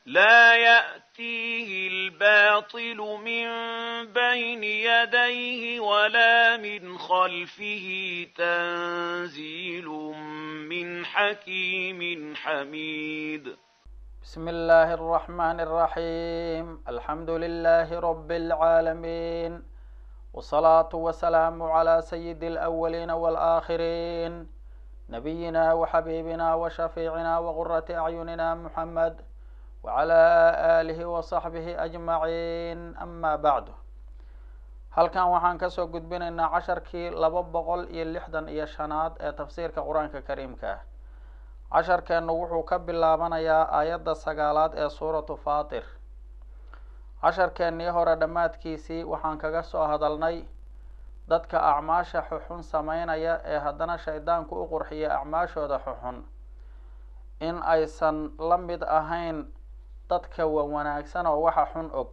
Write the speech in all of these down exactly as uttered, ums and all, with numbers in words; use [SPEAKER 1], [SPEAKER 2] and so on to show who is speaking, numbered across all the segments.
[SPEAKER 1] لا يأتيه الباطل من بين يديه ولا من خلفه تنزيل من حكيم حميد
[SPEAKER 2] بسم الله الرحمن الرحيم الحمد لله رب العالمين والصلاة والسلام على سيد الأولين والآخرين نبينا وحبيبنا وشفيعنا وغرة أعيننا محمد وعلى آله وصحبه أجمعين أما بعد هل كان وحان كسو قدبنا عشر كي لببغل يلحدن إيشانات تفسير كقرآن كريم كه عشر كان وحو كبلابنا يا آيات السقالات سورة فاطر عشر كان يهور دمات كيسي وحان كغسو هدلني dadka acmaasha xuxun sameynaya ee haddana shaydaanku u qurxiya acmaashooda xuxun in aysan la mid ahayn dadka wa wanaagsan oo waxa xun og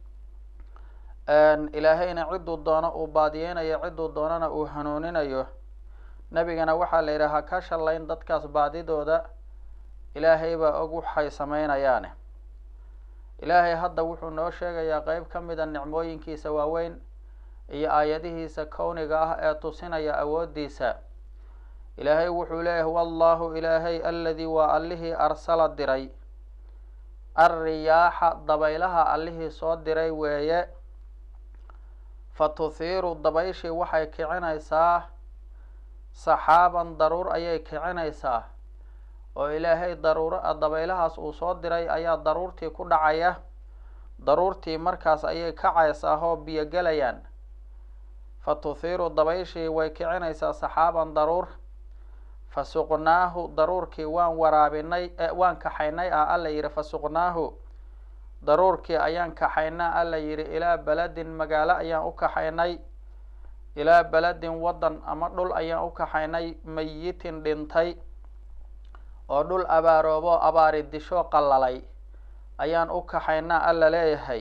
[SPEAKER 2] ilaahayna ciduu doono uu baadiyeynayo ciduu doonana uu hanuuninayo nebigana waxaa la yidhaha ka shalayn dadkaas baadidooda ilaahay baa og waxay sameynayaane ilaahay hadda wuxuu noo sheegayaa qeyb ka mida nicmooyinkiisa waaweyn iyo aayadihiisa kowniga ah ee tusinaya awoodiisa ilaahay wuxuu leeyahay wallahu ilaahay alladii waa allihii arsala diray alriyaaxa dabaylaha allihii soo diray weeye fatuhiiru dabayshii waxay kicinaysaa saxaaban daruur ayay kicinaysaa oo ilaahay daruur dabaylahaas uu soo diray ayaa daruurtii ku dhacaya daruurtii markaas ayay kacaysaa oo biyo gelayaan fatuhiiru dabayshii way kicinaysaa saxaaban daruur fasuqnaahu daruurkii waan waraabinay waan kaxaynay ah alla yidhi fasuqnaahu daruurkii ayaan kaxaynaa alla yidhi ilaa beledin magaalo ayaan u kaxaynay ilaa beledin waddan ama dhul ayaan u kaxaynay mayitin dhintay oo dhul abaaroobo abaari disho qallalay ayaan u kaxaynaa alla leeyahay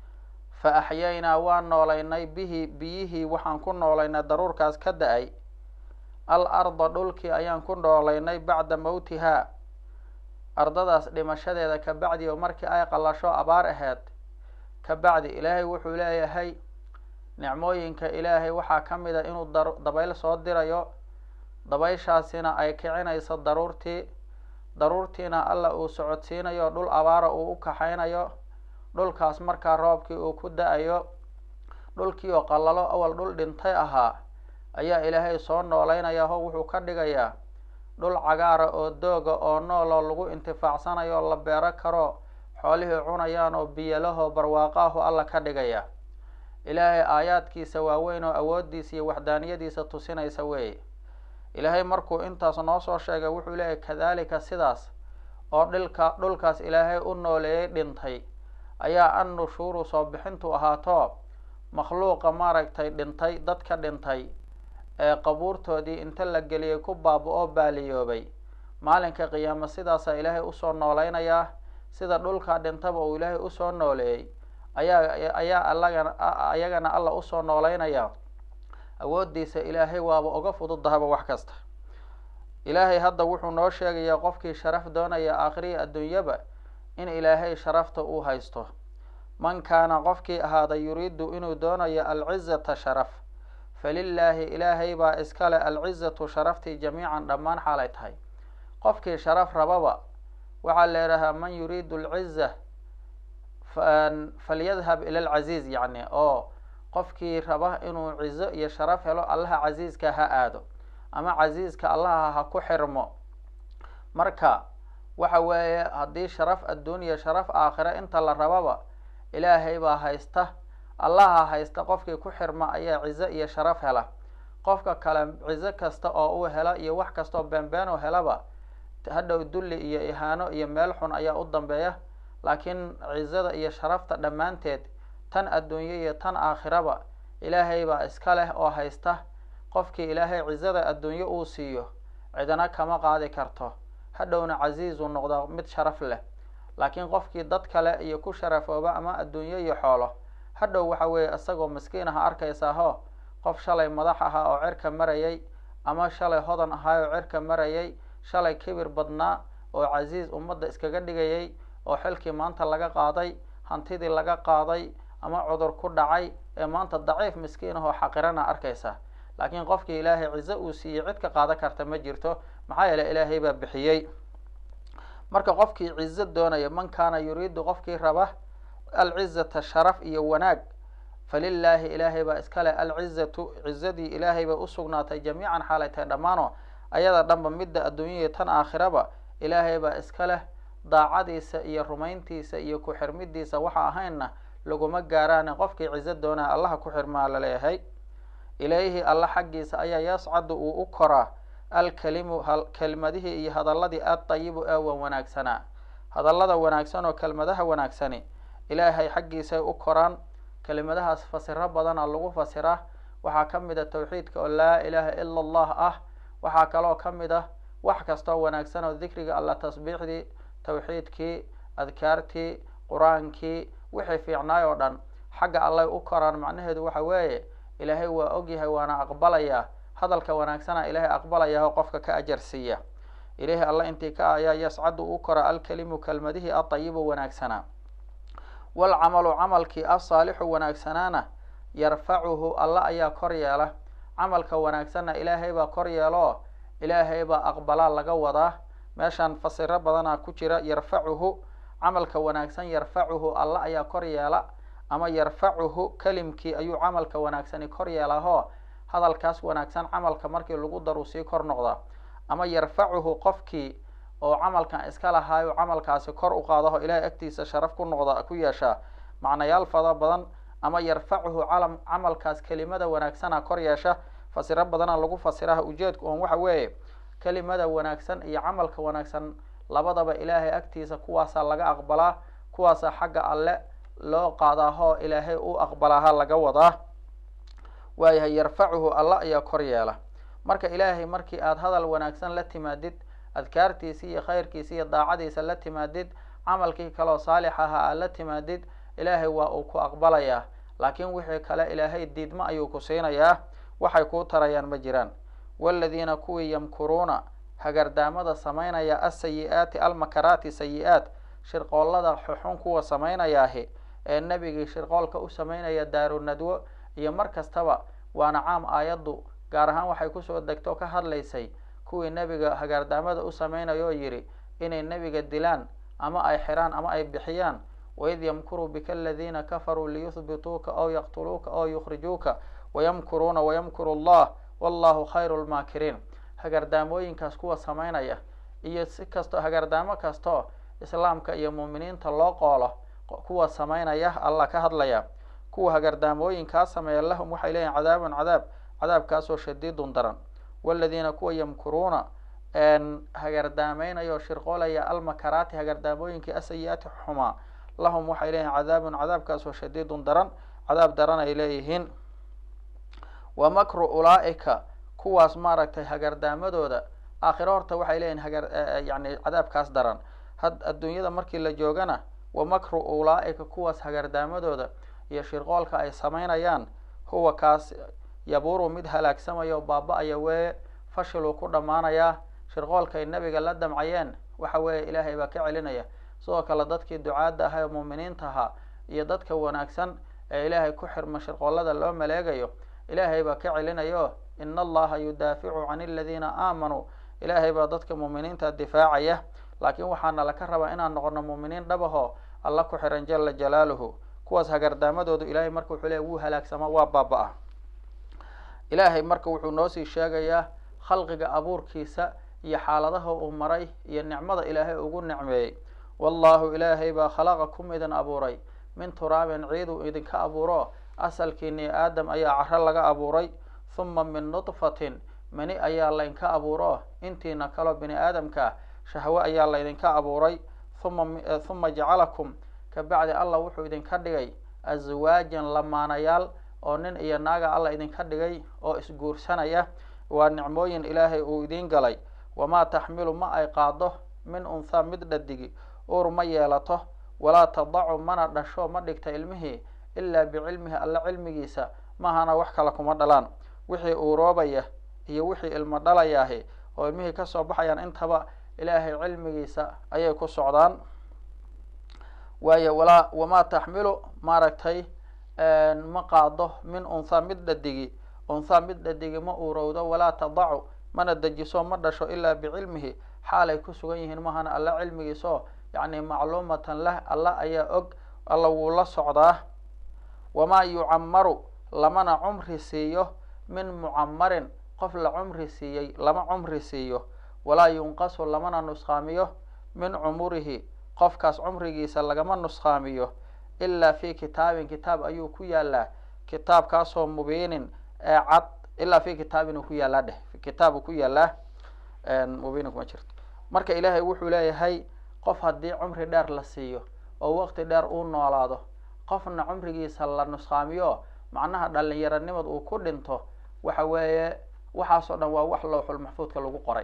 [SPEAKER 2] fa axyaynaa waan noolaynay bihi biyihii waxaan ku noolaynay daruurkaas ka da-ay al arda dhulkii ayaan ku noolaynay bacda mowtihaa ardadaas dhimashadeeda ka bacdi oo markii ay qallasho abaar aheyd ka bacdi ilaahay wuxuu leeyahay nicmooyinka ilaahay waxaa ka mid a inuu dabayl soo dirayo dabayshaasina ay kicinayso daruurtii daruurtiina alla uu socodsiinayo dhul abaara uu u kaxaynayo dhulkaas markaa roobkii uu ku da-ayo dhulkii oo qallalo awal dhul dhintay ahaa ayaa ilaahay soo noolaynaya ho wuxuu ka dhigayaa dhul cagaara oo dooga oo nooloo lagu intifaacsanayo la beero karo xoolihii cunayaan oo biyalahoo barwaaqaahu alla ka dhigaya ilaahay aayaadkiisa waaweyn oo awoodiisa iyo waxdaaniyadiisa tusinaysa weeye ilaahay markuu intaas noo soo sheegay wuxuu leeyahay kadaalika sidaas oo dhilka dhulkaas ilaahay u nooleeyay dhintay ayaa an nushuuru soo bixintu ahaato makhluuqa maaragtay dhintay dadka dhintay ee qabuurtoodii inta la geliyay ku baaba-oo baaliyoobay maalinka qiyaamo sidaasaa ilaahay usoo noolaynayaa sida dhulkaa dhintaba uu ilaahay usoo nooleeyey ayaa ayaa allagana ayagana alla usoo noolaynaya awoodiisa ilaahay waaba uga fududahaba wax kasta ilaahay hadda wuxuu noo sheegayaa qofkii sharaf doonaya aakhiriya adduunyaba in ilaahay sharafta uu haysto man kaana qofkii ahaaday yuriidu inuu doonayo alcizata sharaf falilaahi ilaahay baa iskale alcizatu sharaftii jamiican dhammaan xaalay tahay qofkii sharaf rababa waxaa leedahaa man yuriidu alciza falyadhab ila alcaziiz yacni oo qofkii raba inuu cizo iyo sharaf helo allaha casiiska ha aado ama casiiska allaha ha ku xirmo marka waxa weeye haddii sharaf adduuniya sharaf aakhira inta la rababa ilaahay baa haysta allaha haysta qofkii ku xirma ayaa cizo iyo sharaf hela qofka kale cizo kasta oo uu hela iyo wax kastaoo beenbeen oo helaba hadhow dulli iyo ihaano iyo meel xun ayaa u dambeeya laakiin cizada iyo sharafta dhammaanteed tan adduunye iyo tan aakhiraba ilaahay baa iska leh oo haysta qofkii ilaahay cizada adduunye uu siiyo cidana kama qaadi karto hadhowna casiiz uu noqdaa mid sharaf leh laakiin qofkii dad kale iyo ku sharafooba ama adduunye iyo xoolo hadhow waxa weeye isagoo miskiin aha arkaysaa ho qof shalay madax ahaa oo cirka marayay ama shalay hodan ahaa oo cirka marayay shalay kibir badnaa oo casiiz ummadda iskaga dhigayay oo xilkii maanta laga qaaday, hantidii laga qaaday, ama cudur ku dhacay ee maanta daciif miskiin ahoo xaqirana arkaysa. laakiin qofkii ilaahay cizo uu siiyey cid ka qaadan karta ma jirto, maxaa yeelay ilaahay baa bixiyey. marka qofkii cizo doonaya, man kaana yuriidu qofkii raba alcizata sharaf iyo wanaag, falilaahi ilaahay baa iskale alcizatu cizadii ilaahay bay usugnaatay jamiican xaalay tahay dhammaano ayada dhanba midda adduunyaya tan aakhiraba ilaahay baa iska leh. daacadiisa iyo rumayntiisa iyo ku xirmidiisa waxa ahaynna laguma gaaraane qofkii cizo doonaa allaha ku xirmaa laleeyahay. ilayhi alla xaggiisa ayaa yascadu uu u koraa alkalimu kelmadihii iyo hadaladii addayibu ee wan wanaagsanaa. hadallada wanaagsan oo kelmadaha wanaagsani ilaahay xaggiisay u koraan. kelimadahaas fasiro badana lagu fasiraa. waxaa ka mid a tawxiidka oo laa ilaaha ila allah ah. waxaa kaloo ka mid ah wax kastoo wanaagsan oo dikriga alla, tasbiixdii, tawxiidkii, adkaartii, qur-aankii, wixii fiicnaay oo dhan xagga allay u koraan. macnaheedu waxa weeye ilaahay waa ogyahay waana aqbalayaa. hadalka wanaagsana ilaahay aqbalayaa oo qofka ka ajar siiya. ilaahay alla intii ka ayaa yascadu u kora alkalimu kelmadihii adayibu wanaagsanaa. walcamalu camalkii asaalixu wanaagsanaana yarfacuhu alla ayaa kor yeela. camalka wanaagsanna ilaahay baa kor yeelo, ilaahay baa aqbalaa laga wadaa. meeshaan fasiro badanaa ku jira. yarfacuhu camalka wanaagsan, yarfacuhu alla ayaa kor yeela, ama yarfacuhu kelimkii ayuu camalka wanaagsani kor yeelahoo hadalkaas wanaagsan camalka markii lagu daru sii kor noqda. ama yarfacuhu qofkii oo camalkan iska lahaayo camalkaasi kor u qaadaho ilaahay agtiisa sharaf ku noqda ku yeeshaa macnayaal fada badan. ama yarfacuhu calam camalkaas kelimada wanaagsana kor yeesha. fasiro badana lagu fasiraha. ujeedku oon waxa weeye kelimada wanaagsan iyo camalka wanaagsan labadaba ilaahay agtiisa kuwaasaa laga aqbalaa, kuwaasaa xagga alle loo qaadaahoo ilaahay u aqbalaaha laga wadaa. waayahay yarfacuhu alla ayaa kor yeela. marka ilaahay markii aada hadal wanaagsan la timaadid, adkaartiisi iyo khayrkiisi iyo daacadiisa la timaadid, camalkii kaloo saalix aha aad la timaadid, ilaahay waa uu ku aqbalayaa. laakiin wixii kale ilaahay diidma ayuu ku siinayaa, waxay kuu tarayaan ma jiraan. waladiina kuwii yamkuruuna hagardaamada samaynaya asayi-aati almakaraati sayi-aat, shirqoollada xuxun kuwa samaynayaahi ee nebigii shirqoolka u samaynaya daaru nadwo iyo mar kastaba waana caam aayaddu gaar ahaan waxay kusoo degto ka hadlaysay kuwii nebiga hagardaamada u samaynayo oo yidhi inay nebiga dilaan ama ay xiraan ama ay bixiyaan. waid yamkuru bika aladiina kafaruu liyuhbituuka aw yaqtuluuka aw yukhrijuuka wayamkuruuna wayamkuru allah wallahu khayru lmaakiriin. hagardaamooyinkaas kuwa samaynaya iyo si kasto hagardaamo kastoo islaamka iyo muuminiinta loo qoolo kuwa samaynaya allah ka hadlaya. kuwa hagardaamooyinkaas sameeya lahum waxay leeyihin cadaabun cadaab, cadaabkaasoo shadiidun daran. waladiina kuwa yamkuruuna hagardaameynayo shirqoolaya almakaraati hagardaamooyinkii asayi-aati xumaa, lahum waxay leeyihin cadaabun cadaabkaasoo shadiidun daran, cadaab daran ay leeyihiin. wa makru ulaaika kuwaas maaragtay hagardaamadooda aakhiro horta waxay leeyihin hagar yani cadaabkaas daran. had adduunyada markii la joogana wa makru ulaaika kuwaas hagardaamadooda iyo shirqoolka ay samaynayaan huwa kaas yaburu mid halaagsamayo baaba-aya weeye, fashiluu ku dhammaanayaa. shirqoolkay nabiga la damcayeen waxa weeye ilaahay baa ka celinaya. sidoo kale dadkii ducaadda ahaa ee muuminiinta ahaa iyo dadka wanaagsan ee ilaahay ku xirma shirqoollada loo maleegayo ilaahay baa ka celinayo. ina allaha yudaaficu can aladiina aamanuu, ilaahay baa dadka muuminiinta difaacaya. laakiin waxaana laka rabaa inaan noqono muuminiin dhabahoo alla ku xiran jala jalaaluhu. kuwaas hagardaamadoodu ilaahay marka wuxuu leeyahy wuu halaagsama, waa baaba-a. ilaahay marka wuxuu noosii sheegayaa khalqiga abuurkiisa iyo xaaladaha uu maray iyo nicmada ilaahay ugu nicmeeyey. wallahu ilaahay baa khalaqakum idin abuuray min turaabin ciiduu idinka abuuro, asalkiini aadam ayaa caro laga abuuray. huma min nudfatin mani ayaa laydinka abuuro, intiina kaloo bini aadamka shahwe ayaa laydinka abuuray. uma huma jacalakum kabacdi allah wuxuu idinka dhigay aswaajan lamaanayaal oo nin iyo naaga alla idinka dhigay oo isguursanaya. waa nicmooyin ilaahay uu idiin galay. wamaa taxmilu ma ay qaado min unthaa mid dhadigi uur ma yeelato, walaa tadacu mana dhasho ma dhigta ilmihii ilaa bicilmihi alla cilmigiisa mahana wax kale kuma dhalaan. wixii uuroobaya iyo wixii ilmo dhalayaahi oo ilmihii kasoo baxayaan intaba ilaahay cilmigiisa ayay ku socdaan. waayo walaa wamaa taxmilu maaragtay ma qaado min unthaa mid dhadigi unthaa mid dhadigi ma uurowdo walaa tadacu mana dejiso ma dhasho ilaa bicilmihi xaalay ku sugan yihiin mahana alla cilmigiisoo yacni macluumatan lah alla ayaa og alla wuu la socdaa wamaa yucamaru lamana cumri siiyo min mucamarin qof la cumri siiyey lama cumri siiyo walaa yunqasu lamana nusqaamiyo min cumurihi qofkaas cumrigiisa lagama nusqaamiyo ilaa fi kitaabin kitaab ayuu ku yaalaa kitaabkaasoo mubiinin ee cad ilaa fi kitaabin uu ku yaalaa dheh kitaab uu ku yaalaa mubiinin kuma jirto marka ilaahay wuxuu leeyahay qof haddii cumri dheer la siiyo oo waqti dheer uu noolaado qofna cumrigiisa la nusqaamiyo macnaha dhalinyaranimad uu ku dhinto waxa weeye waxaasoo dhan waa wax lawxul maxfuudka lagu qoray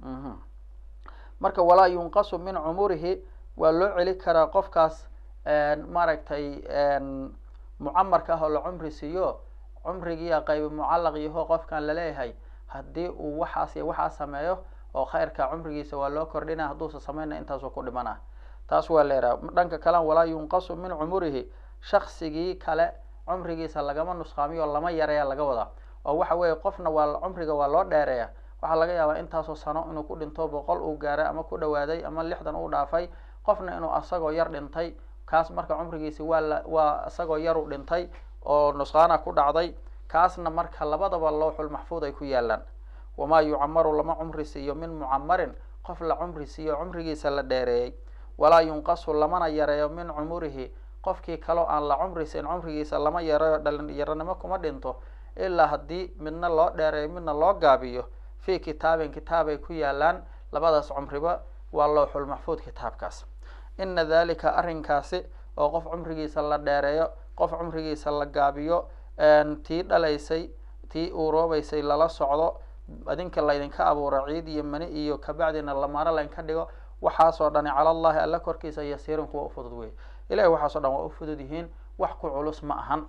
[SPEAKER 2] marka walaa yunqasu min cumurihi waa loo celi karaa qofkaas maaragtay mucamarka ah oo la cumri siiyo cumrigiia qaybi mucallaq yaho qofkan laleeyahay haddii uu waxaas iyo waxaa sameeyo oo khayrka cumrigiisa waa loo kordhina hadduusa samayna intaasuu ku dhimana taas waa leeraa dhanka kalen walaa yunqasu min cumurihi shaksigii kale cumrigiisa lagama nusqaamiyo lama yareeya laga wadaa oo waxa weeye qofna waa cumriga waa loo dheereeya waxaa laga yaabaa intaasoo sano inuu ku dhinto boqol uu gaaray ama ku dhawaaday ama lixdan uu dhaafay qofna inuu asagoo yar dhintay kaas marka cumrigiisi waa la waa isagoo yar u dhintay oo nusqaana ku dhacday kaasna marka labadaba lawxul maxfuud ay ku yaalaan wamaa yucamaru lama cumri siiyo min mucamarin qof la cumri siiyo cumrigiisa la dheereeyey walaa yunqasu lamana yareeyo min cumurihi qofkii kaloo aan la cumri siin cumrigiisa lama yareeyo dhalinyaranimo kuma dhinto ilaa haddii midna loo dheereeyo midna loo gaabiyo fi kitaabin kitaabay ku yaalaan labadaas cumriba waa lawxul maxfuud kitaabkaas ina dalika arrinkaasi oo qof cumrigiisa la dheereeyo qof cumrigiisa la gaabiyo tii dhalaysay tii uuroobaysay lala socdo adinka laydinka abuuro ciid iyo mani iyo kabacdina lamaano laydinka dhigo waxaasoo dhani cala allahi alla korkiisa yasiirin kuwa ufudud wey ilahay waxaasoo dhan waa ufudud yihiin wax ku culus ma ahan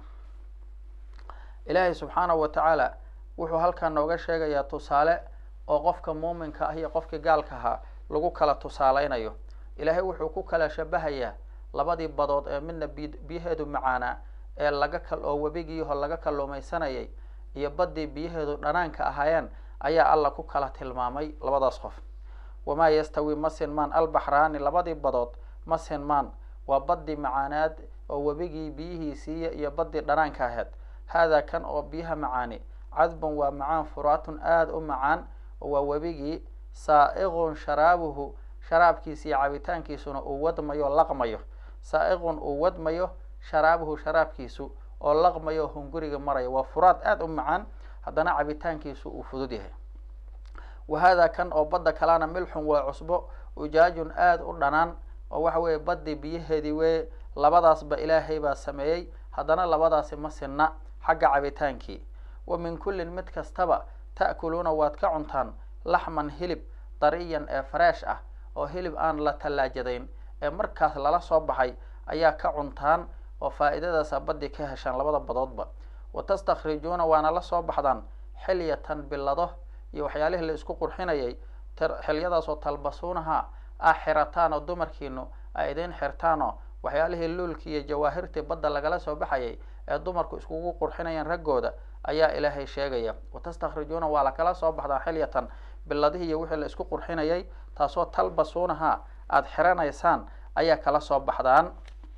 [SPEAKER 2] ilaahay subxaanahu watacaala wuxuu halkan nooga sheegayaa tusaale oo qofka muuminka ah iyo qofkii gaalka ahaa lagu kala tusaaleynayo ilaahay wuxuu ku kala shabahayaa labadii badood ee midna bi biyaheedu macaanaa ee laga kal oo webigiiho laga kalluumaysanayay iyo baddii biyaheedu dhanaanka ahaayeen ayaa alla ku kala tilmaamay labadaas qof wamaa yastawi ma sinmaan albaxraani labadii badood ma sinmaan waa baddii macaanaad oo webigii biyihiisiiya iyo baddii dhanaanka ahayd haadaa kan oo biyaha macaani cadbun waa macaan furaatun aada u macaan oo waa webigii saa'iqun sharaabuhu sharaabkiisa iyo cabitaankiisuna uu wadmayo laqmayo saa'iqun uu wadmayo sharaabuhu sharaabkiisu oo laqmayo hunguriga maraya waa furaad aada u macaan haddana cabitaankiisu uu fudud yahay wahaadaa kan oo badda kalena milxun waa cusbo ujaajun aada u dhanaan oo waxa weeye baddii biyaheedii weye labadaasba ilaahay baa sameeyey haddana labadaasi ma sinna xagga cabitaankii wa min kullin mid kastaba ta'kuluuna waad ka cuntaan laxman hilib dariyan ee fresh ah oo hilib aan la tallaajadayn ee markaas lala soo baxay ayaa ka cuntaan oo faa'iidadaasa baddii ka heshaan labada badoodba wa tastakhrijuuna waana la soo baxdaan xilyatan bilado iyo waxyaalihii la isku qurxinayay xilyadaasoo talbasuunaha ah xirataan oo dumarkiinu ay idin xirtaanoo waxyaalihii luulkii iyo jawaahirtii badda lagala soo baxayay ee dumarku iskugu qurxinayaan raggooda ayaa ilaahay sheegaya watastakhrijuuna waa lakala soo baxdaan xilyatan biladihii iyo wixii la isku qurxinayay taasoo talbasuunaha aada xiranaysaan ayaa kala soo baxdaan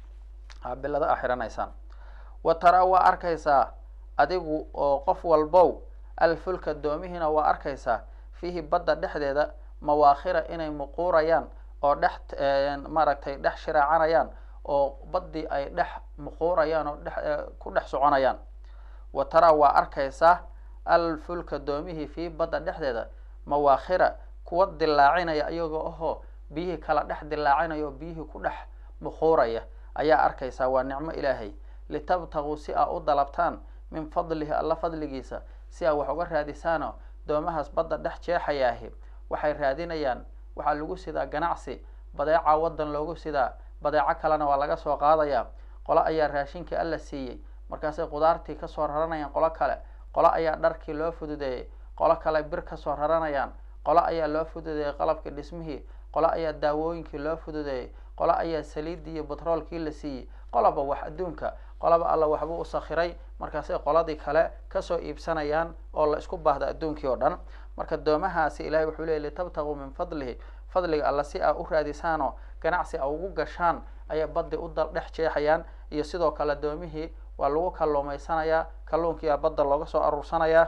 [SPEAKER 2] bilado aad xiranaysaan wa taraa waa arkaysaa adigu oo qof walbow alfulka doomihiina waa arkaysaa fiihi badda dhexdeeda mawaakhira inay muquurayaan oo dhex maaragtay dhex shiraacanayaan oo baddii ay dhex muquurayaan oo dhex ku dhex soconayaan wa taraa waa arkaysaa alfulka doomihii fii badda dhexdeeda mawaakhira kuwa dilaacinaya iyagoo ahoo biyihii kala dhex dilaacinaya oo biyihii ku dhex muquuraya ayaa arkaysaa waa nicmo ilaahay litabtaguu si aa u dalabtaan min fadlihi alla fadligiisa si aa wax uga raadisaano doomahaas badda dhex jeexayaahi waxay raadinayaan waxaa lagu sidaa ganacsi badeeca waddan loogu sidaa badeeco kalena waa laga soo qaadayaa qolo ayaa raashinkii alla siiyey markaasay qudaartii kasoo raranayaan qolo kale qolo ayaa dharkii loo fududeeyey qolo kale bir kasoo raranayaan qolo ayaa loo fududeeyey qalabkii dhismihii qolo ayaa daawooyinkii loo fududeeyey qola ayaa saliidii iyo batroolkii la siiyey qolaba wax adduunka qolaba alla waxbuu u sakhiray markaasay qoladii kale kasoo iibsanayaan oo la isku baahda adduunkii oo dhan marka doomahaasi ilahay wuxuu leeyay litabtaguu min fadlihi fadliga alla si aa u raadisaanoo ganacsi a ugu gashaan ayay baddi u dhex jeexayaan iyo sidoo kale doomihii waa lagu kalluumaysanayaa kalluunkiiaa badda looga soo aruursanayaa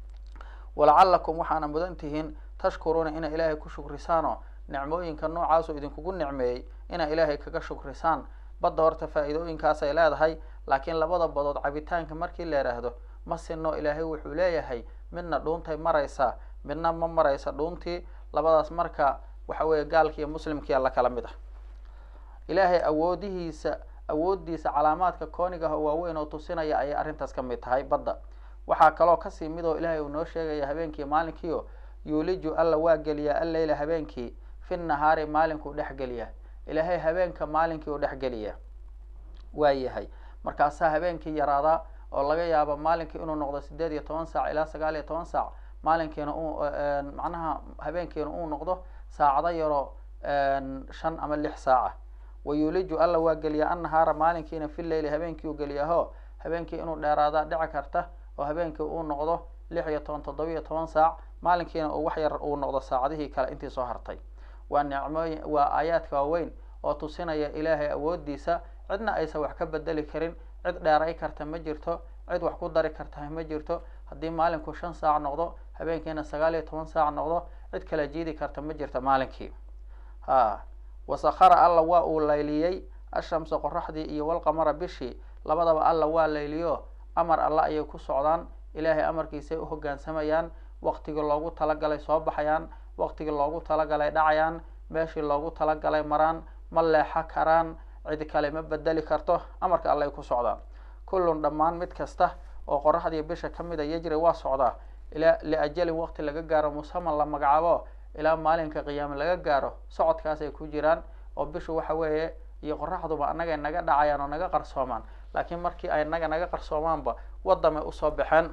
[SPEAKER 2] walacalakum waxaana mudan tihiin tashkuruuna inay ilaahay ku shukrisaanoo nicmooyinka noocaasoo idinkugu nicmeeyey inay ilaahay kaga shukrisaan badda horta faa-iidooyinkaasay leedahay laakiin labada badood cabitaanka markii la yidhaahdo ma sinno ilaahay wuxuu leeyahay midna dhuuntay maraysaa midna ma maraysa dhuuntii labadaas marka waxa weeye gaalki iyo muslimkiia la kala mid ah ilaahay awoodihiisa awoodiisa calaamaadka kooniga ah oo waaweyn oo tusinaya ayay arrintaas ka mid tahay badda waxaa kaloo kasii mid oo ilaahay uu noo sheegaya habeenkii maalinkiio yuuliju alla waa geliyaa alleyla habeenkii fi nahaari maalinkuu dhexgeliyaa ilaahay habeenka maalinkii uu dhexgeliyaa waa yahay markaasaa habeenkii yaraadaa oo laga yaabo maalinkii inuu noqdo sideed iyo toban saac ilaa sagaal iyo toban saac maalinkiina uu macnaha habeenkiina uu noqdo saacado yaroo shan ama lix saaca wayuliju alla waa geliyaa annahaara maalinkiina fi leyli habeenkii uu geliyaaho habeenkii inuu dheeraadaa dhici karta oo habeenkii uu noqdo lix iyo toban toddoba iyo toban saac maalinkiina uu wax yar uu noqdo saacadihii kale intii soo hartay waa nicmooyin waa aayaadka waaweyn oo tusinaya ilaahay awoodiisa cidna aysan wax ka bedeli karin cid dheeray karta ma jirto cid wax ku dari karta ma jirto haddii maalinku shan saac noqdo habeenkiina sagaal iyo toban saac noqdo cid kala jiidi karta ma jirto maalinkii ha wasakhara alla waa uu layliyey ashamsa qoraxdii iyo walqamara bishii labadaba alla waa layliyo amar alla ayay ku socdaan ilaahay amarkiisay u hoggaansamayaan waqtigii loogu talagalay soo baxayaan waqtigii loogu talagalay dhacayaan meeshii loogu talagalay maraan ma leexa karaan cid kale ma bedeli karto amarka alla ay ku socdaan kullun dhammaan mid kasta oo qoraxdii bisha ka mid a yajri waa socdaa ilaa liajalin waqti laga gaaro musaman la magacaabo ilaa maalinka qiyaame laga gaaro socodkaas ay ku jiraan oo bishu waxa weeye iyo qoraxduba annaga naga dhacayaan oo naga qarsoomaan laakiin markii ay naga naga qarsoomaanba wadamay usoo baxeen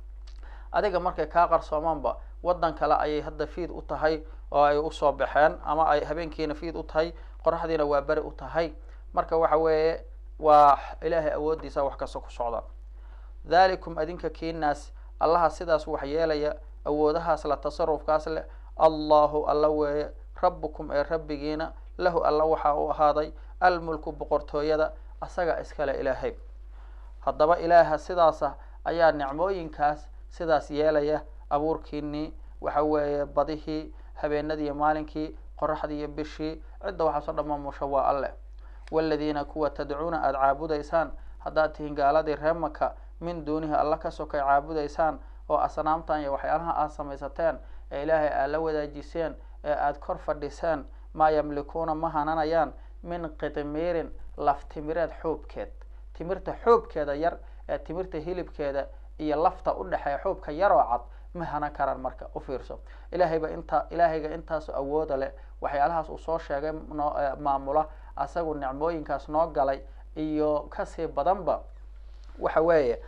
[SPEAKER 2] adiga markay kaa qarsoomaanba wadan kale ayay hadda fiid u tahay oo ay usoo baxeen ama ay habeenkiina fiid u tahay qoraxdiina waa beri u tahay marka waxa weeye waa ilaahay awoodiisa wax kasta ku socda dhalikum adinka kiinaas allaha sidaas wax yeelaya awoodahaas la tasarufkaas le allahu alla weeye rabbukum ee rabbigiina lahu alla waxaa u ahaaday almulku boqortooyada asaga iskale ilaahay haddaba ilaaha sidaasa ayaa nicmooyinkaas sidaas yeelaya abuurkiinii waxa weeye badihii habeenadii maalinkii qoraxdii iyo bishii cidda waxaasoo dhamaamusha waa alle waladiina kuwa tadcuuna aada caabudaysaan haddaad tihiin gaaladii reer maka min duunihi alla ka sokay caabudaysaan oo asnaamtan iyo waxyaalaha aad samaysateen ee ilaahay aad la wadaajiseen ee aada kor fadhiseen maa yamlikuuna ma hananayaan min qitmiirin laftimireed xoobkeed timirta xoobkeeda yar ee timirta hilibkeeda iyo lafta u dhexeeya xoobka yaroo cad ma hanan karaan marka u fiirso ilaahayba intaa ilaahayga intaas awooda leh waxyaalahaas uu soo sheegay noo maamula asagu nicmooyinkaas noo galay iyo kasii badanba waxa weeye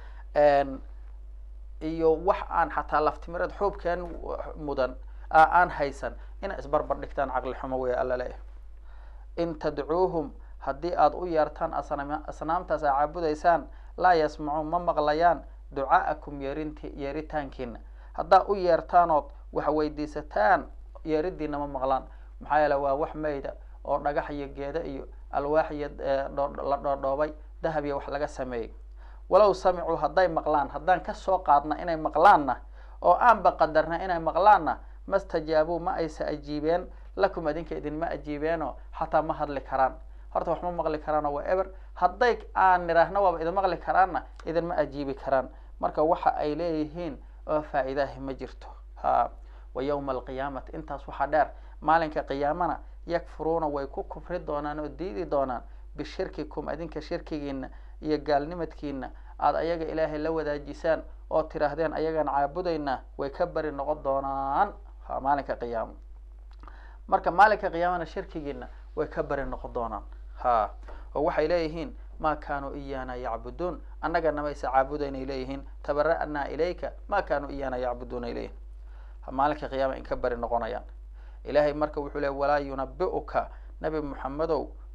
[SPEAKER 2] iyo wax aan xataa laftimireed xoobkeen mudan aan haysan ina isbarbar dhigtaan caqli xumo wey alla leeyahay in tadcuuhum haddii aada u yeertaan asna asnaamtaas aa caabudaysaan laa yasmacuun ma maqlayaan ducaa'akum yeerinti yeeritaankiina haddaa u yeertaanood wax weydiisataan yeeridiina ma maqlaan maxaa yeele waa wax mayda oo dhagax iyo geeda iyo alwaax iyo la dhoodhoobay dahab iyo wax laga sameeyey walow samicuu hadday maqlaan haddaan kasoo qaadna inay maqlaanna oo aanba qadarna inay maqlaanna mastajaabuu ma aysa ajiibeen lakum adinka idinma ajiibeenoo xataa ma hadli karaan horta wax ma maqli karaanoo waa eber hadday aan nidhaahna waaba idin maqli karaanna idinma ajiibi karaan marka waxa ay leeyihiin oo faa-iidaahi ma jirto ha wa yawma alqiyaamati intaas waxaa dheer maalinka qiyaamana yakfuruuna way ku kufri doonaan oo diidi doonaan bishirkikum adinka shirkigiina iyo gaalnimadkiina aada ayaga ilaahay la wadaajisaan oo tiraahdeen ayagaan caabudaynaa way ka bari noqon doonaan ha maalinka qiyaama marka maalinka qiyaamana shirkigiina way ka bari noqon doonaan ha oo waxay leeyihiin ma kaanuu iyaana yacbuduun annaga namaysa caabudaynay leeyihiin tabara'naa ilayka ma kaanuu iyaana yacbuduuna ilayhin maalinka qiyaama in ka bari noqonayaan ilaahay marka wuxuu leey walaa yunabi'uka nabi muxamedow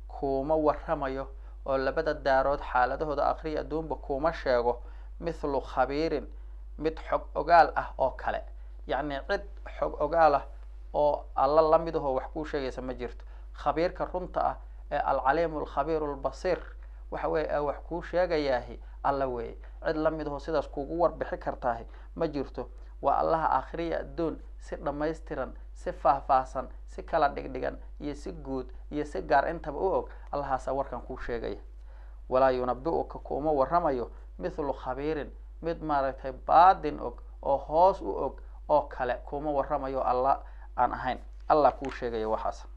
[SPEAKER 2] kuuma warramayo oo labada daarood xaaladahooda akhriya adduunba kuuma sheego mithlu khabiirin mid xog ogaal ah oo kale yacni cid xog ogaal ah oo alla la mid ahoo wax kuu sheegaysa ma jirto khabiirka runta ah ee alcaliimu alkhabiiru albasiir waxa weeye ee wax kuu sheegayaahi alla weeye cid la mid ahoo sidaas kuugu warbixi kartaahi ma jirto waa allaha aakhiriya adduun si dhammaystiran si faahfaahsan si kala dhigdhigan iyo si guud iyo si gaar intaba u og allahaasaa warkan kuu sheegaya walaa yunabi-uka kuuma warramayo mithlu khabiirin mid maaragtay baadin og oo hoos u og oo kale kuuma warramayo alla aan ahayn allah kuu sheegaya waxaas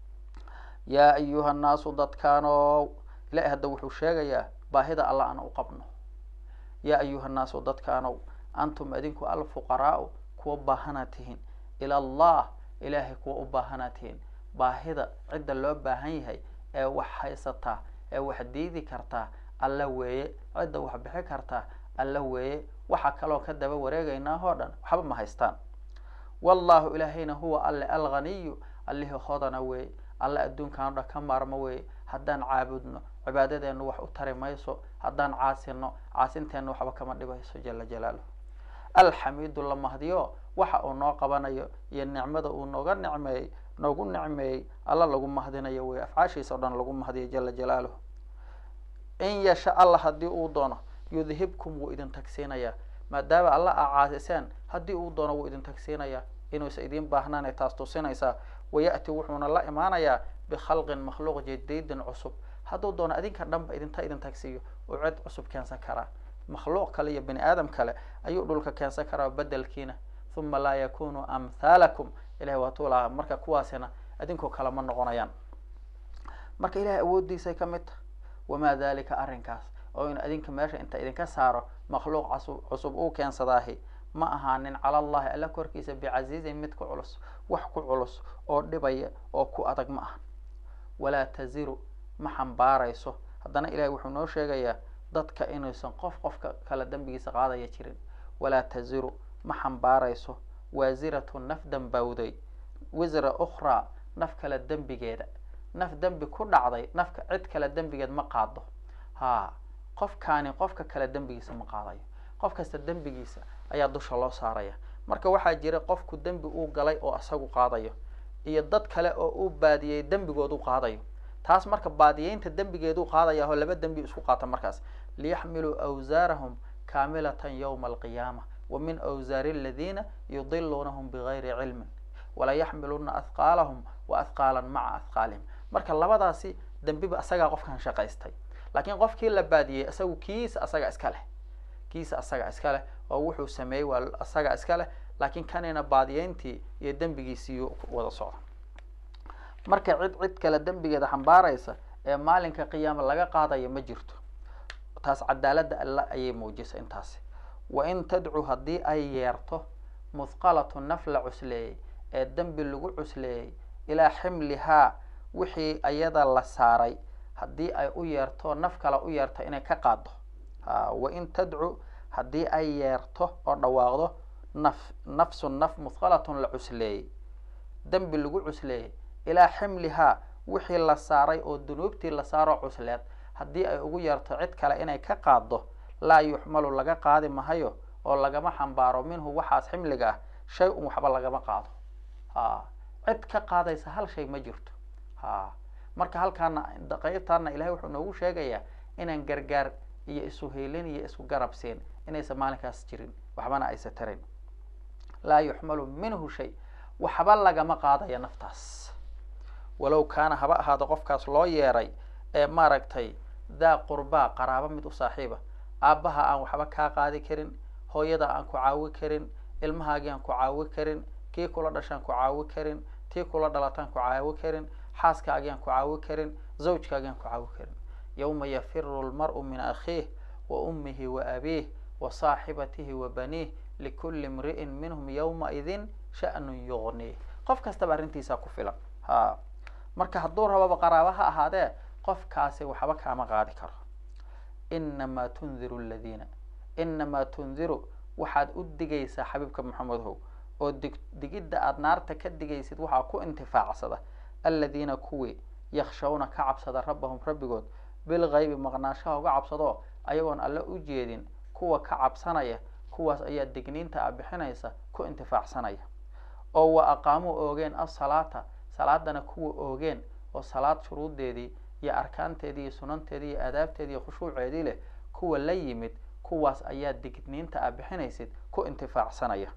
[SPEAKER 2] yaa ayuha nnaasu dadkaanow ilahi hadda wuxuu sheegayaa baahida alla aan u qabno yaa ayuha nnaasu dadkaanow antum adinku alfuqaraau kuwa baahanaa tihiin ila allah ilaahay kuwa u baahanaa tihiin baahida cidda loo baahan yahay ee wax haysataa ee wax diidi kartaa alla weeye cidda wax bixi kartaa alla weeye waxa kaloo ka daba wareegaynaa oo dhan waxba ma haystaan wallahu ilaahayna huwa alle alghaniyu allihii hodana weeye alle adduunkan o dhan ka maarmo weeye haddaan caabudno cibaadadeenu wax u tari mayso haddaan caasino caasinteenna waxba kama dhibayso jala jalaaluh alxamiidu la mahdiyo waxa uu noo qabanayo iyo nicmada uu nooga nicmeeyey noogu nicmeeyey alla lagu mahdinayo wey afcaashiisa o dhan lagu mahdiyo jala jalaaluh in yasha allah haddii uu doono yudhibkum wuu idin tagsiinayaa maadaama alla aa caasiseen haddii uu doono wuu idin tagsiinayaa inuusa idiin baahnaanay taas tusinaysaa waya'ti wuxuuna la imaanayaa bikhalqin makhluuq jadiidin cusub hadduu doono adinka dhanba idinta idin tagsiiyo oo cid cusub keensan karaa makhluuq kale iyo bani aadam kale ayuu dhulka keensan karaa bedelkiina uma laa yakunu amhaalakum ilahay waa tuulaha marka kuwaasina adinkoo kale ma noqonayaan marka ilahay awoodiisay ka mid tahay wamaa dalika arrinkaas oo in adinka meesha inta idinka saaro makhluuq casub cusub uu keensadaahi ma ahaanin cala allahi alla korkiisa bicasiizin mid ku culus wax ku culus oo dhibaya oo ku adag ma aha walaa taziru ma xambaarayso haddana ilahay wuxuu noo sheegayaa dadka inuusan qof qofka kale dembigiisa qaadaya jirin walaa taziru ma xambaarayso waasiratu naf dambawday wisra ukhraa naf kale dembigeeda naf dembi ku dhacday nafka cid kale dembigeed ma qaado ha qofkaani qofka kale dembigiisa ma qaadayo qof kasta dembigiisa ayaa dusha loo saaraya marka waxaa jira qofku dembi uu galay oo asagu qaadayo iyo dad kale oo uu baadiyey dembigood u qaadayo taas marka baadiyeynta dembigeedu qaadaya oo laba dembi isku qaata markaas liyaxmiluu awsaarahum kaamilatan yawma alqiyaama wa min awsaari aladiina yudiluunahum bigayri cilmin wala yaxmiluna ahqaalahum wa ahqaalan maca ahqaalihim marka labadaasi dembiba asagaa qofkan shaqaystay laakiin qofkii la baadiyey isagu kiisa asaga iska leh kiisa asaga iska leh oo wuxuu sameeyey waa asaga iska leh laakiin kanina baadiyeyntii iyo dembigiisii wada socda marka cid cid kale dembigeeda xambaaraysa ee maalinka qiyaama laga qaadayo ma jirto taas cadaaladda alla ayay muujisa intaasi wa in tadcu haddii ay yeerto muthqalatu naf la cusleeyey ee dembi lagu cusleeyey ilaa ximlihaa wixii ayada la saaray haddii ay u yeerto naf kale u yeerto inay ka qaado ha wa in tadcu haddii ay yeerto oo dhawaaqdo naf nafsu naf muthqalatun la cusleeyey dembi lagu cusleeyey ilaa ximlihaa wixii la saaray oo dunuubtii la saaro cusleed haddii ay ugu yeerto cid kale inay ka qaado laa yuxmalu laga qaadi mahayo oo lagama xambaaro minhu waxaas ximliga ah shay un waxba lagama qaado ha cid ka qaadaysa hal shay ma jirto ha marka halkaana qaybtaana ilahay wuxuu noogu sheegayaa inaan gargaar iyo isuheelin iyo isku garabsiin inaysan maalinkaas jirin waxbana aysa tarin laa yuxmalu minhu shay waxba lagama qaadaya naftaas walow kaana haba ahaado qofkaas loo yeeray ee maaragtay daa qurbaa qaraabo mid u saaxiiba aabbaha aan waxba kaa qaadi karin hooyada aan ku caawi karin ilmahaagii aan ku caawi karin kii kula dhashaan ku caawi karin tii kula dhalataan ku caawi karin xaaskaagii aan ku caawi karin zawjkaagii aan ku caawi karin yawma yafiru lmar'u min akhiih wa ummihi wa abiih wa saaxibatihi wa baniih likulli imri'in minhum yawmaidin sha'nun yughniih qof kastaba arrintiisaa ku filan ha marka hadduu rababa qaraaba ha ahaadee qofkaasi waxba kaama qaadi karo inamaa tundiru aladiina inamaa tundiru waxaad u digaysaa xabiibka maxamedow oo dig digidda aada naarta ka digaysid waxaa ku intifaacsada aladiina kuwii yakhshawna ka cabsada rabbahum rabbigood bilghaybi maqnaashaha uga cabsado ayagoon alla u jeedin kuwa ka cabsanaya kuwaas ayaa digniinta a bixinaysa ku intifaacsanaya oo wa aqaamuu oogeen asalaata salaadana kuwa oogeen oo salaad shuruudeedii iyo arkaanteedii iyo sunanteedii iyo aadaabteedii iyo khushuuceedii leh kuwa la yimid kuwaas ayaa digniinta a bixinaysid ku intifaacsanaya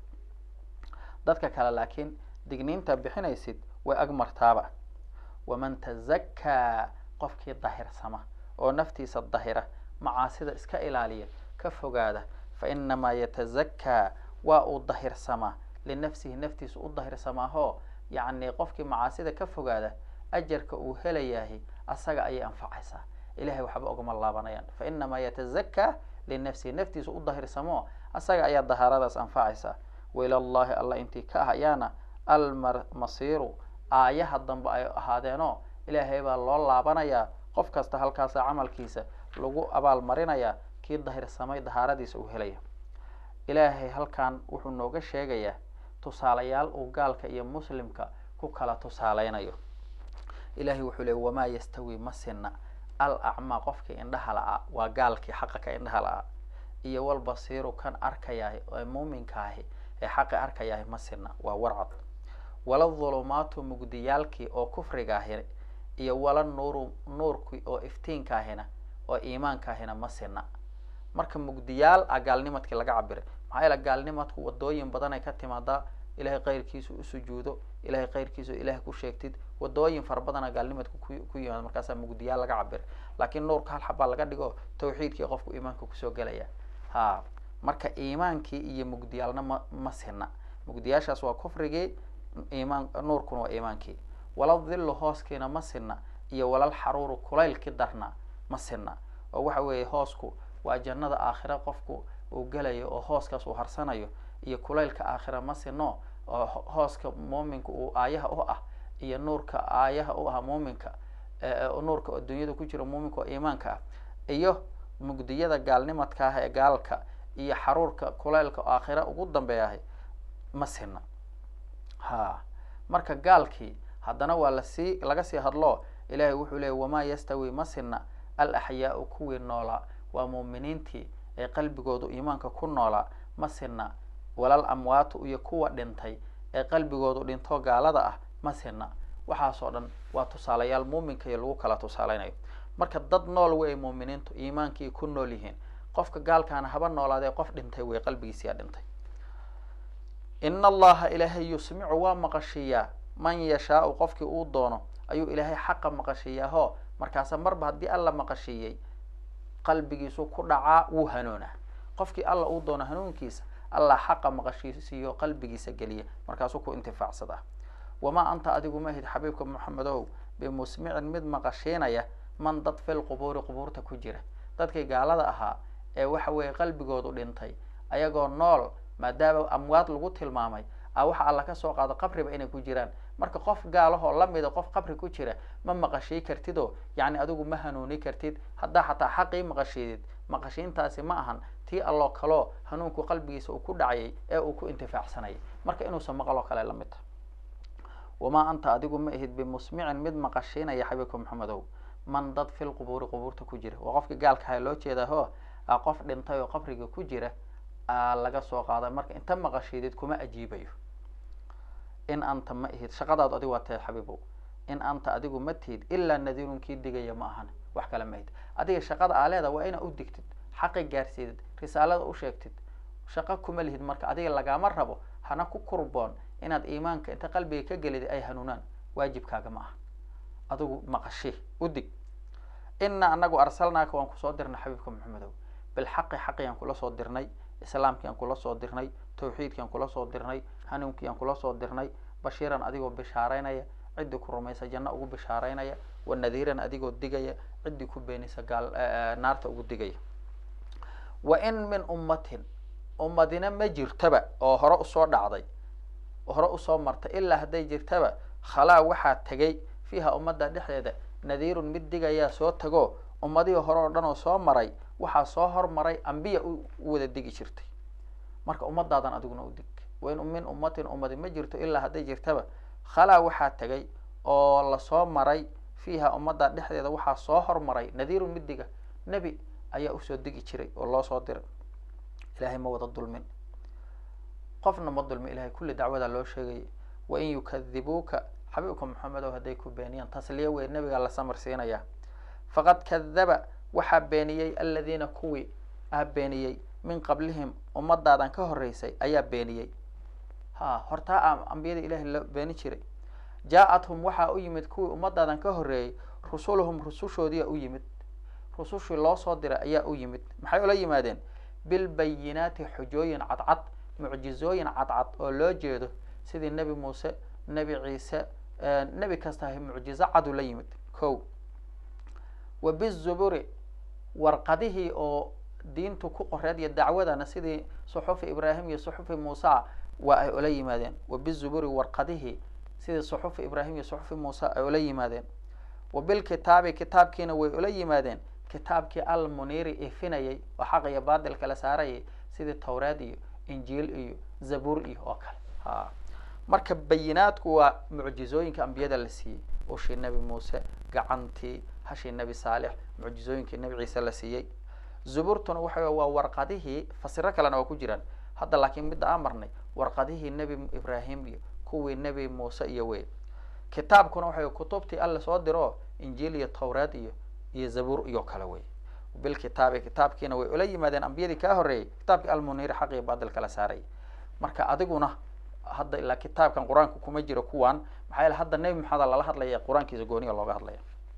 [SPEAKER 2] dadka kale laakiin digniinta bixinaysid way ag martaaba waman tazakkaa qofkii dahirsama oo naftiisa dahira macaasida iska ilaaliya ka fogaada fa inamaa yatazakkaa waa uu dahirsamaa linafsihi naftiisa u dahirsamaaho yacni qofkii macaasida ka fogaada ajarka uu helayahay asaga ayay anfacaysaa ilahay waxba ogama laabanayaan fa inamaa yatazakkaa linafsihi naftiisa u dahirsamo asaga ayaa dahaaradaas anfacaysaa waila llahi alla intii ka ah ayaana almasiiru aayaha dambe ay ahaadeenoo ilaahay baa loo laabanayaa qof kasta halkaasa camalkiisa lagu abaal marinayaa kii dahirsamay dahaaradiisa uu helaya ilaahay halkan wuxuu nooga sheegayaa tusaalayaal uu gaalka iyo muslimka ku kala tusaaleynayo ilahay wuxuu leey wamaa yastawi ma sinna al acmaa qofkii indhaha la-a waa gaalkii xaqa ka indhaha la-a iyo walbasiiru kan arkayahay ee muuminka ahi ee xaqi arkayahay ma sinna waa warcad wala dhulumaatu mugdiyaalkii oo kufriga ahina iyo wala nuuru nuurkii oo iftiinka ahina oo iimaanka ahina ma sinna marka mugdiyaal a gaalnimadkii laga cabiray maxaa yeele gaalnimadku wadooyin badan ay ka timaadaa ilahay kayrkiisa u sujuudo ilahay kayrkiisa ilahay ku sheegtid wadooyin fara badana gaalnimadku ku yimaado markaasaa mugdiyaal laga cabiray laakiin nuurka hal xabaa laga dhigo tawxiidkii qofku iimaanka kusoo gelaya ha marka iimaankii iyo mugdiyaalna ma ma sinna mugdiyaashaas waa kufrigii iimaan nuurkuna waa iimaankii wala dhillu hooskiina ma sinna iyo walal xaruuru kulaylkii darna ma sinna oo waxa weeye hoosku waa jannada aakhira qofku uu gelayo oo hooskaas uu harsanayo iyo kulaylka aakhira ma sinno oo hooska muuminka uu aayaha u ah iyo nuurka aayaha u ah muuminka nuurka oo dunyada ku jira muuminka oo iimaanka ah iyo mugdiyada gaalnimadka ah ee gaalka iyo xaruurka kulaylka aakhira ugu dambeeyahay ma sinna ha marka gaalkii haddana waa lasii laga sii hadlo ilaahay wuxuu leeyay wamaa yastawi ma sinna al axyaau kuwii noolaa waa muuminiintii ee qalbigoodu iimaanka ku noolaa ma sinna walal amwaatu iyo kuwa dhintay ee qalbigoodu dhinto gaalada ah ma sinna waxaasoo dhan waa tusaalayaal muuminka iyo lagu kala tusaaleynayo marka dad nool wey muuminiintu iimaankii ku nool yihiin qofka gaalkaana haba noolaadee qof dhintay wey qalbigiisiyaa dhintay ina allaha ilaahay yusmicu waa maqashiiyaa man yashaau qofkii uu doono ayuu ilaahay xaqa maqashiiyaaho markaasa marba haddii alla maqashiiyey qalbigiisu ku dhacaa wuu hanuunaa qofkii alla uu doono hanuunkiisa alla xaqa maqashiisiiyo qalbigiisa geliya markaasuu ku intifaacsadaa wamaa anta adigu ma ahid xabiibka maxamedow bimusmicin mid maqashiinaya man dad fil qubuuri qubuurta ku jira dadkii gaalada ahaa ee waxa weeye qalbigoodu dhintay ayagoo nool maadaama amwaad lagu tilmaamay a waxa alla ka soo qaado qabriba inay ku jiraan marka qof gaalahoo lamida qof qabri ku jira ma maqashii kartidoo yacni adigu ma hanuuni kartid haddaa xataa xaqii maqashiidid maqashiintaasi ma ahan tii alloo kaloo hanuunku qalbigiisa uu ku dhacayay ee uu ku intifaacsanayay marka inuusan maqaloo kale lamid tahay wamaa anta adigu ma ahid bimusmicin mid maqashiinaya xabiibka maxamedow man dad fil qubuuri qubuurta ku jira waa qofkii gaalka ahaa loo jeedaho a qof dhintay oo qabriga ku jira a laga soo qaaday marka inta maqashiidid kuma ajiibayo in anta ma ihid shaqadaadu adigu waa tahay xabiibow in anta adigu ma tihid ilaa nadiirun kii digaya ma ahan wax kale ma ihid adiga shaqada aa leeda waa inaa u digtid xaqi gaarsiidid risaalada u sheegtid shaqo kuma lihid marka adiga lagama rabo hana ku kurboon inaad iimaanka inta qalbiga ka gelida ay hanuunaan waajibkaaga ma aha adigu maqashii u dig ina anagu arsalnaaka waan kusoo dirnay xabiibka maxamedow bilxaqi xaqiyaan kula soo dirnay islaamkiiaan kula soo dirnay tawxiidkiaan kula soo dirnay hanuunkiiaan kula soo dirnay bashiiran adigoo bishaareynaya ciddii ku rumaysa janno ugu bishaareynaya wanadiiran adigoo digaya ciddii ku beenisa gaal naarta ugu digaya wa in min ummatin ummadina ma jirtaba oo hore usoo dhacday hore usoo martay ilaa hadday jirtaba khalaa waxaa tegay fiiha ummadda dhexdeeda nadiirun mid digayaa soo tago ummadihii hore oo dhan oo soo maray waxaa soo hormaray ambiya u wada digi jirtay marka ummadaadan adiguna u dig wain min ummatin ummadi ma jirto ilaa hadday jirtaba khalaa waxaa tegay oo lasoo maray fiiha ummadda dhexdeeda waxaa soo hormaray nadiirun midiga nebi ayaa usoo degi jiray oo loo soo diray ilaahay ma wada dulmin qofna ma dulmi ilahay kulli dacwada loo sheegayay wain yukadibuuka xabiibka maxamed oo hadday ku beeniyaan tasliya wey nebigaa la samar siinaya faqad kadaba waxaa beeniyey aladiina kuwii ah beeniyey min qablihim ummadaadan ka horeysay ayaa beeniyey ha hortaa ambiyada ilahay la beeni jiray jaa-athum waxaa u yimid kuwii ummadaadan ka horeeyey rusuluhum rusushoodiia u yimid rusushii loo soo diray ayaa u yimid maxay ula yimaadeen bilbayinaati xujooyin cadcad mucjizooyin cadcad oo loo jeedo sidii nebi muuse nebi ciise nebi kasta mucjizo cadu la yimid ko wa bizuburi warqadihii oo diintu ku qoreed iyo dacwadana sidii suxufi ibraahim iyo suxufi muusa waa ay ula yimaadeen wa bizuburi warqadihii sidii suxufi ibraahim iyo suxufi muusa ay ula yimaadeen wa bilkitaabi kitaabkiina way ula yimaadeen kitaabkii almuniiri ifinayay oo xaq iyo baadil kala saarayay sidii tawraad iyo injiil iyo zabuur iyo oo kale ha marka bayinaadku waa mucjizooyinka ambiyada la siiyey ushii nebi muuse gacantii hashii nebi saalix mucjizooyinkii nebi ciise la siiyey zuburtuna waxa waa warqadihii fasiro kalena waa ku jiraan hadda laakiin midda aan marnay warqadihii nebi ibraahim iyo kuwii nebi muuse iyo wey kitaabkuna waxay kutubtii alla soo diro injiil iyo tawraad iyo iyo zabuur iyo kale wey bilkitaabi kitaabkiina way ula yimaadeen ambiyadii kaa horreeyey kitaabkii almuniir xaq iyo baadil kala saaray marka adiguna hadda ilaa kitaabkan qur-aanka kuma jiro kuwan maxaa yeele hadda nebi maxamed lala hadlaya qur-aankiisa gooniga looga hadlaya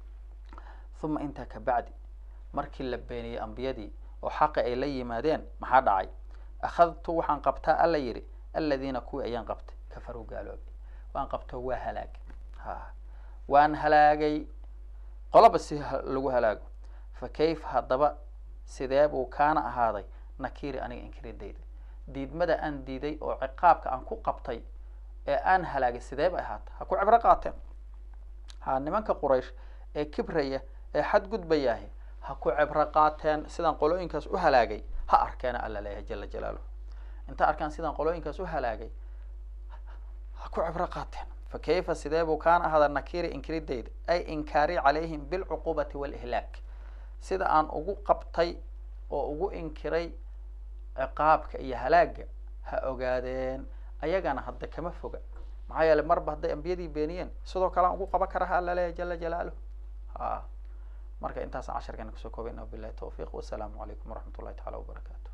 [SPEAKER 2] uma intaa kabacdi markii la beeniyey ambiyadii oo xaqi ay la yimaadeen maxaa dhacay akhadtu waxaan qabtaa alla yidhi aladiina kuwii ayaan qabtay kafaruu gaaloobay waan qabto waa halaagay ha waan halaagay qoloba si lagu halaago fa kayf haddaba sidee buu kaana ahaaday nakiiri aniga inkiridayda diidmada aan diiday oo ciqaabka aan ku qabtay ee aan halaagay sidee bay ahaata ha ku cibro qaateen ha nimanka quraysh ee kibraya ee xadgudbayaahi ha ku cibro qaateen sidaan qolooyinkaas u halaagay ha arkeena alla leeyahay jala jalaaluhu inta arkaan sidaan qolooyinkaas u halaagay ha ku cibro qaateen fa kayfa sidee buu kaana ahaada nakiiri inkiridayda ay inkaari calayhim bilcuqubati walihlaak sida aan ugu qabtay oo ugu inkiray ciqaabka iyo halaaga ha ogaadeen ayagana hadda kama foga maxaa yeele marba hadday ambiyadii beeniyeen sidoo kale aan ugu qaban kara ha alla leeyahay jala jalaaluhu ha marka intaasaan casharkeena kusoo koobayna billahi tawfiiq wasalaamu calaykum waraxmat ullahi tacaala wabarakaatu